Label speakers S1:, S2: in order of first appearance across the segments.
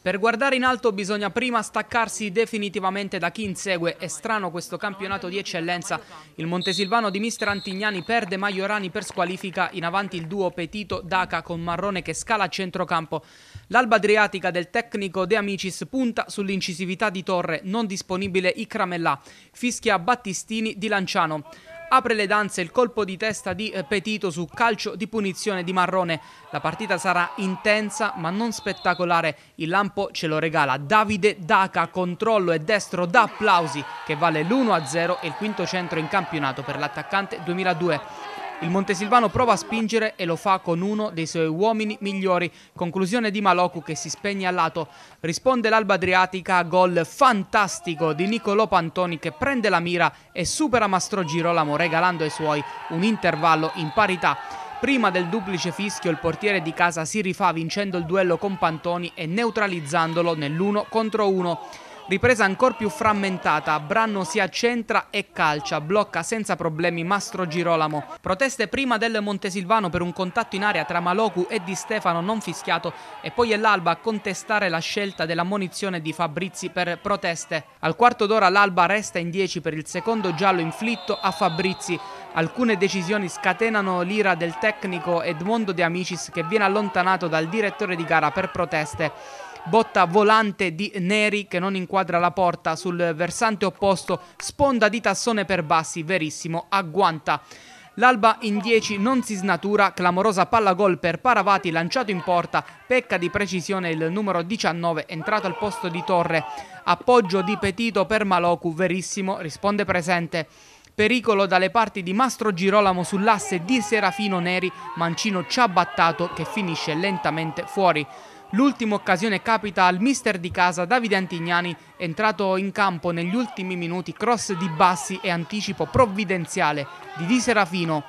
S1: Per guardare in alto bisogna prima staccarsi definitivamente da chi insegue. È strano questo campionato di eccellenza. Il montesilvano di mister Antignani perde Maiorani per squalifica, in avanti il duo Petito-Daca con Marrone che scala a centrocampo. L'Alba Adriatica del tecnico De Amicis punta sull'incisività di Torre, non disponibile Icramellà. Fischia Battistini di Lanciano. Apre le danze il colpo di testa di Petito su calcio di punizione di Marrone. La partita sarà intensa ma non spettacolare. Il lampo ce lo regala Davide Daca, controllo e destro da applausi che vale l'1-0 e il quinto centro in campionato per l'attaccante 2002. Il montesilvano prova a spingere e lo fa con uno dei suoi uomini migliori. Conclusione di Maloku che si spegne a lato. Risponde l'Alba Adriatica a gol fantastico di Nicolò Pantoni che prende la mira e supera Mastro Girolamo regalando ai suoi un intervallo in parità. Prima del duplice fischio il portiere di casa si rifà vincendo il duello con Pantoni e neutralizzandolo nell'1 contro 1. Ripresa ancora più frammentata, Branno si accentra e calcia, blocca senza problemi Mastro Girolamo. Proteste prima del montesilvano per un contatto in area tra Maloku e Di Stefano non fischiato e poi è l'Alba a contestare la scelta dell'ammonizione di Fabrizi per proteste. Al quarto d'ora l'Alba resta in 10 per il secondo giallo inflitto a Fabrizi. Alcune decisioni scatenano l'ira del tecnico Edmondo De Amicis che viene allontanato dal direttore di gara per proteste. Botta volante di Neri che non inquadra la porta, sul versante opposto sponda di Tassone per Bassi, verissimo, agguanta. L'Alba in 10 non si snatura, clamorosa palla gol per Paravati lanciato in porta, pecca di precisione il numero 19 entrato al posto di Torre. Appoggio di Petito per Maloku, verissimo, risponde presente. Pericolo dalle parti di Mastro Girolamo sull'asse di Serafino Neri, mancino ciabattato che finisce lentamente fuori. L'ultima occasione capita al mister di casa Davide Antignani, entrato in campo negli ultimi minuti, cross di Bassi e anticipo provvidenziale di Di Serafino.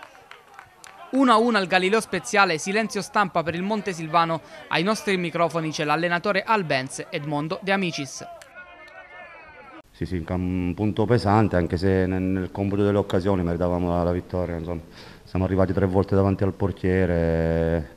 S1: 1-1 al Galileo Speziale, silenzio stampa per il montesilvano. Ai nostri microfoni c'è l'allenatore Albenz, Edmondo De Amicis.
S2: Sì, un punto pesante, anche se nel computo delle occasioni meritavamo la vittoria. Insomma. Siamo arrivati 3 volte davanti al portiere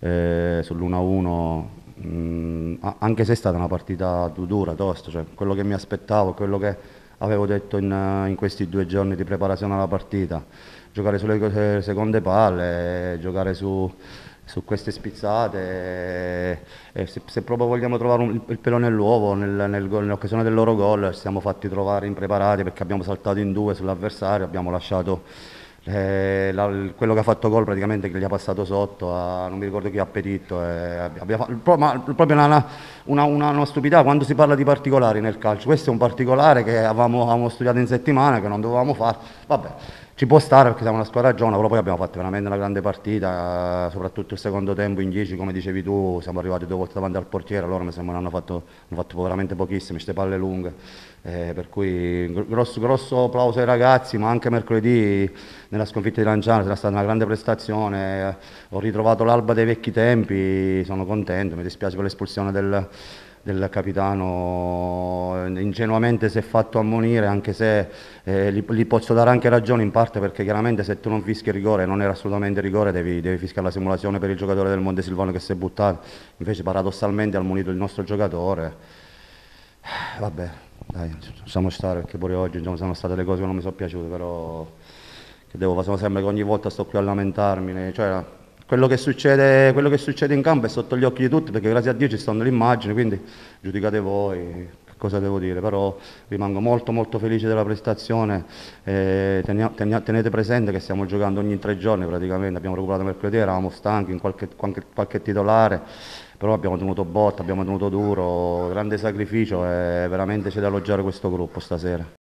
S2: sull'1-1. Anche se è stata una partita dura, tosta, cioè quello che mi aspettavo, quello che avevo detto in questi 2 giorni di preparazione alla partita, giocare sulle seconde palle, giocare su queste spizzate, se proprio vogliamo trovare il pelo nell'uovo nell'occasione del loro gol, ci siamo fatti trovare impreparati perché abbiamo saltato in 2 sull'avversario, abbiamo lasciato quello che ha fatto gol praticamente che gli ha passato sotto non mi ricordo chi ha Petito, proprio una stupidità quando si parla di particolari nel calcio. Questo è un particolare che avevamo studiato in settimana, che non dovevamo fare, vabbè, ci può stare perché siamo una squadra giovane, però poi abbiamo fatto veramente una grande partita, soprattutto il secondo tempo in 10, come dicevi tu, siamo arrivati 2 volte davanti al portiere, loro mi sembra hanno fatto veramente pochissime, queste palle lunghe, per cui grosso applauso ai ragazzi, ma anche mercoledì nella sconfitta di Lanciano sarà stata una grande prestazione, ho ritrovato l'Alba dei vecchi tempi, sono contento, mi dispiace per l'espulsione del capitano, ingenuamente si è fatto ammonire, anche se gli posso dare anche ragione in parte, perché chiaramente se tu non fischi il rigore, non era assolutamente rigore, devi fischiare la simulazione per il giocatore del Montesilvano che si è buttato, invece paradossalmente ha ammonito il nostro giocatore. Vabbè, dai, lasciamo stare perché pure oggi sono state le cose che non mi sono piaciute, però che devo fare, sembra che ogni volta sto qui a lamentarmi, cioè quello che succede in campo è sotto gli occhi di tutti, perché grazie a Dio ci stanno le immagini, quindi giudicate voi, che cosa devo dire, però rimango molto felice della prestazione, tenete presente che stiamo giocando ogni 3 giorni praticamente, abbiamo recuperato mercoledì, eravamo stanchi in qualche titolare, però abbiamo tenuto botta, abbiamo tenuto duro, grande sacrificio e veramente c'è da elogiare questo gruppo stasera.